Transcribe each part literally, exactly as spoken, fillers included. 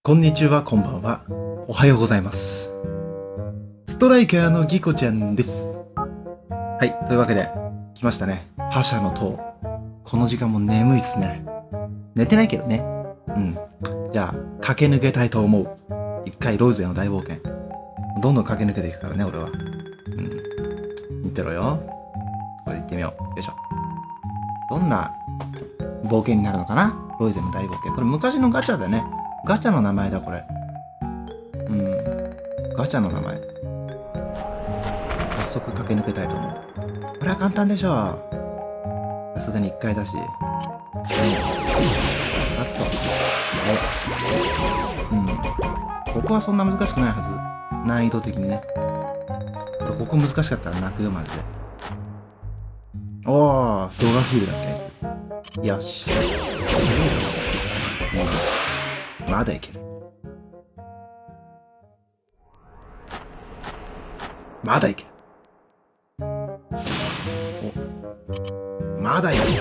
こんにちは、こんばんは。おはようございます。ストライカーのギコちゃんです。はい、というわけで、来ましたね。覇者の塔。この時間も眠いっすね。寝てないけどね。うん。じゃあ、駆け抜けたいと思う。一回ローズへの大冒険。どんどん駆け抜けていくからね、俺は。うん。見てろよ。これで行ってみよう。よいしょ。どんな冒険になるのかな、ロイゼの大冒険。これ昔のガチャだね。ガチャの名前だ、これ。うん。ガチャの名前。早速駆け抜けたいと思う。これは簡単でしょう。さすがにいっかいだし。うん。あと。お。うん。ここはそんな難しくないはず。難易度的にね。ここ難しかったら泣くよ、マジで。おー、動画フィールだっけ。よし。うん、まだいける。まだいける。お、まだいける。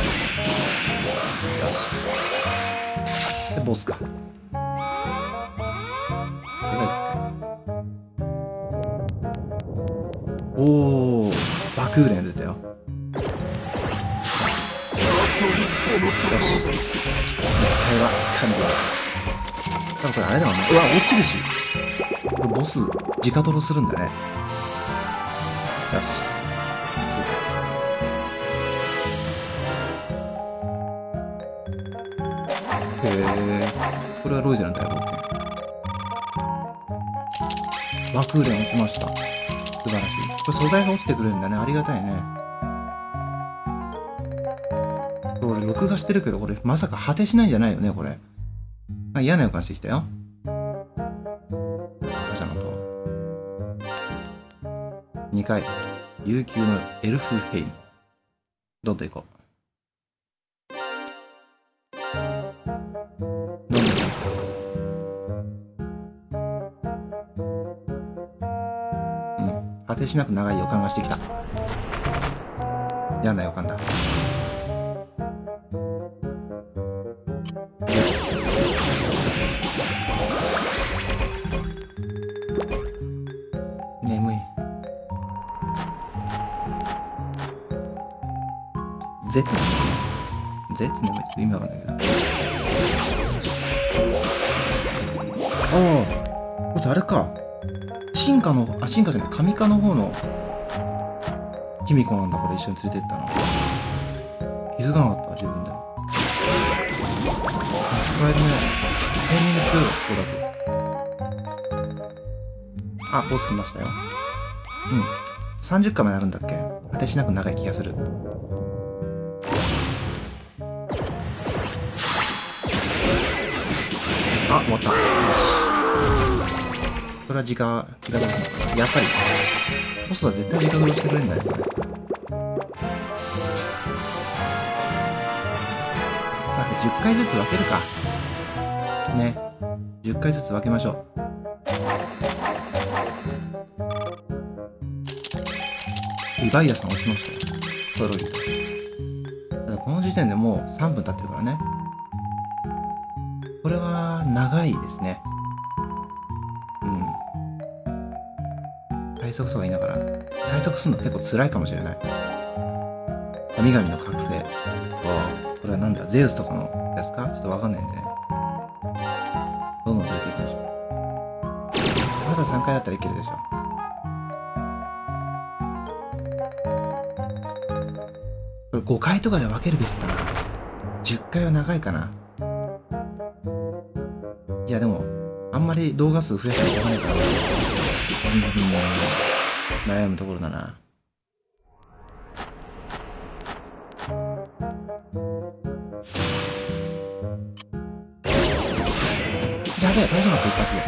で、ボスか。おー、バクーレン出たよ。よし。一回は完了。多分これあれだろうね。うわ、落ちるし。これボス、直ドロするんだね。よし。通過です。へえ。これはロイゼの大冒険。バクーレン落ちました。素晴らしい。これ素材が落ちてくれるんだね。ありがたいね。俺、録画してるけど、これ、まさか果てしないんじゃないよね、これ。あ、嫌な予感してきたよ。覇者の塔。にかい。悠久のエルフヘイム。どんどん行こう。どんどん行こう。うん。果てしなく長い予感がしてきた。嫌な予感だ。眠い。絶絶眠い。意味わかんないけど。ああ、こいつあれか。進化の、あ、進化じゃない、神化の方の卑弥呼なんだ、これ一緒に連れてったの。気づかなかった、自分でも。使えるね。タイミング強いわ、ここだと。あ、ボス来ましたよ。うん。さんじゅっかいまであるんだっけ。果てしなく長い気がする。あ、終わった。それは時間、時間だ。やっぱり、ボスは絶対時間殺してくれるんだよ、これ。さあ、じゅっかいずつ分けるか。ね。じゅっかいずつ分けましょう。リヴァイアさん押しましたよ。トロイ。ただこの時点でもうさんぷん経ってるからね。これは長いですね。うん。最速とか言いながら、最速するの結構辛いかもしれない。神々の覚醒。これはなんだ、ゼウスとかのやつかちょっとわかんないんでね。どんどん連れていきましょう。まださんかいだったらいけるでしょ。これごかいとかで分けるべきかな。じゅっかいは長いかな。いやでも、あんまり動画数増やしたらしょうがないから。悩むところだな。やべえ、大丈夫だった、一発で。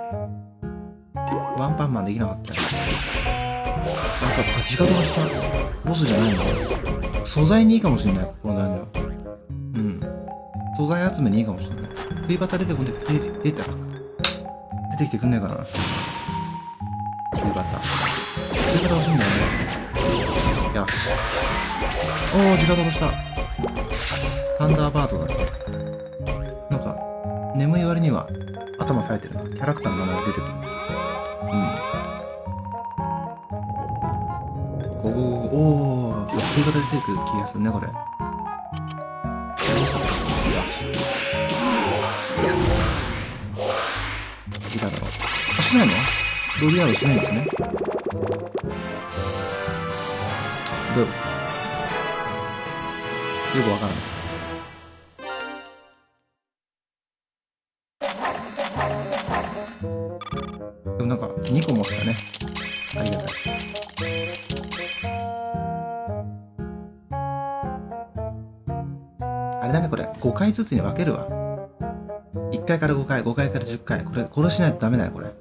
ワンパンマンできなかったよ。なんか、自覚がしたボスじゃないんだよ。素材にいいかもしれない、このダンジョン。うん。素材集めにいいかもしれない。冬バタ出てこんで、出て、出て、出てきてくんねえかな。冬バタ。冬バタ欲しいんだよね。よし。おー、自覚がした。サンダーバードだって。なんか、眠い割には頭冴えてるな。キャラクターの名前が出てくる。うん。ここ、おー、追加で出てくる気がするね、これ。イエス。いただろう。あ、しないの？ロリアードしないんですね。どういうこと？よくわからない。でもなんかにこ持ったね。ありがたい。あれだね、これごかいずつに分けるわ。いっかいからごかい、ごかいからじゅっかい。これ殺しないとダメだよ、これ。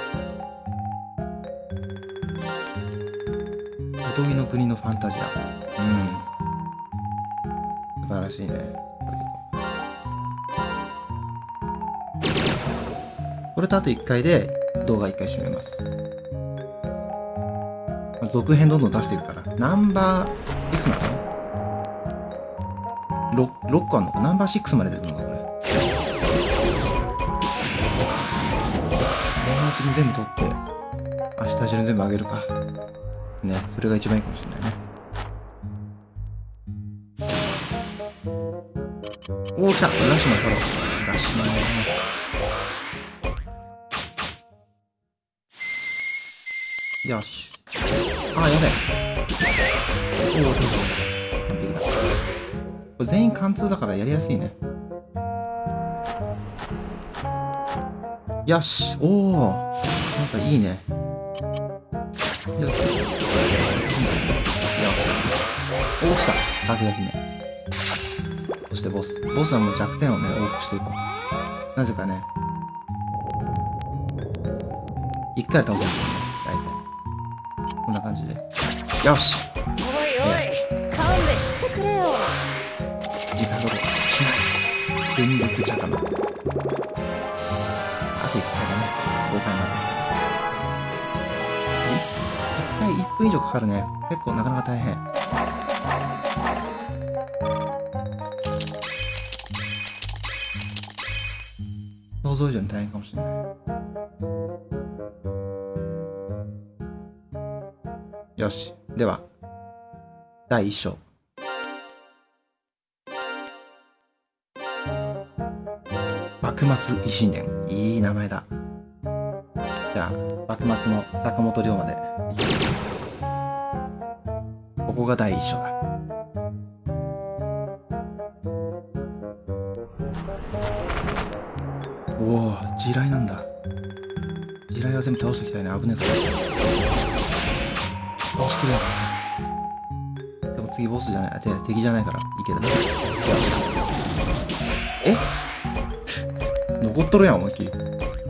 おとぎの国のファンタジア。うん。素晴らしいね。これとあといっかいで動画いっかい閉めます。続編どんどん出していくから。ナンバー、いくつまで ろく, ろっこあんのか。ナンバーろくまで出るのか、これ。このうちに全部取って、明日中に全部あげるか。ね、それが一番いいかもしれないね。おー、来た。ラシマン取ろう。ラシマンね。よし。あー、やべえ。おお、完璧だ。これ全員貫通だからやりやすいね。よし。おお、なんかいいね。よし。おお、来た。さすが姫。そしてボス。ボスはもう弱点をね、多くしていこう。なぜかね。一回倒せるんだよね、大体。こんな感じで。よし。おいおい、勘弁してくれよ。時間どころかしない。全力茶かな。あといっかいだね。ごかいまで。いっかいいっぷん以上かかるね。結構なかなか大変。想像以上に大変かもしれない。よし。では、だいいっ章。幕末維新伝。いい名前だ。じゃあ、幕末の坂本龍馬で。ここがだいいっ章だ。おお、地雷なんだ。地雷は全部倒しておきたいね。危ねえぞ。倒しきれなかった。でも次ボスじゃない、敵じゃないからいけるね。え残っとるやん、思いっきり。ゲ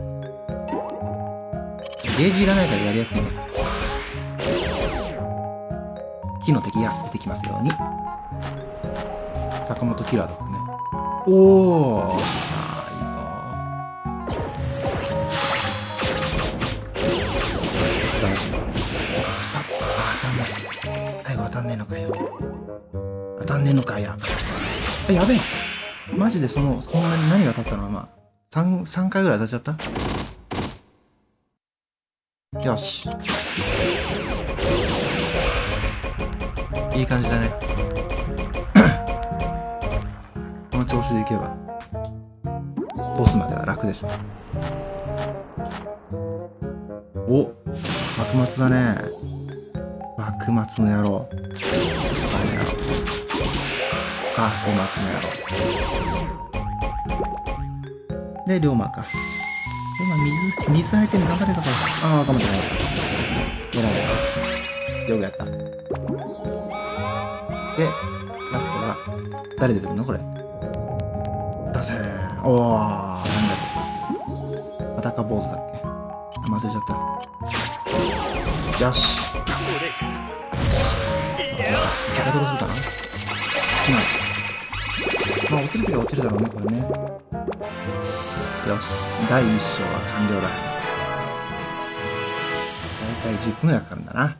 ージいらないからやりやすいね。火の敵が出てきますように。坂本キラーだからね。おお、ああ、いいぞ。スパッ、あ、当たんない。最後当たんねえのかよ。当たんねえのかや。あ、やべえ。マジでその、そんなに何が当たったのは、まあ、3、3回ぐらい当たっちゃった。よし。いい感じだね。この調子でいけば、ボスまでは楽でしょ。お、幕末だね。幕末の野郎。あの野郎。か、お幕の野郎。で、龍馬か。龍馬、水、水相手に頑張れるか。ああ、頑張って頑張った。偉い偉い。よくやった。で、ラストが、誰出てくるのこれ。出せー。おー、なんだっけ、こいつ。裸坊主だっけ。あ、忘れちゃった。よし。キャラドロするかな。しない。まあ、落ちるときは落ちるだろうね、これね。よし。だいいっ章は完了だ。だいたいじゅっぷんぐらいかかるんだな。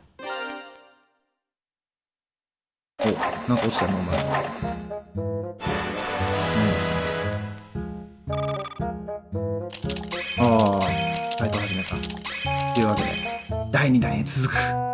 お、なんか落ちたのお前。うん。 皆さん。というわけで、だいにだんへ続く。